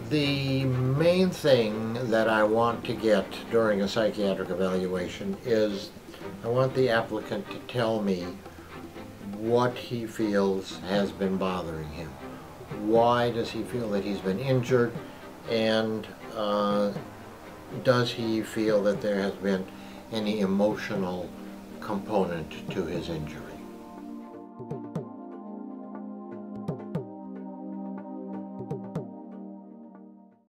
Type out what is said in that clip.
The main thing that I want to get during a psychiatric evaluation is I want the applicant to tell me what he feels has been bothering him. Why does he feel that he's been injured, and does he feel that there has been any emotional component to his injury?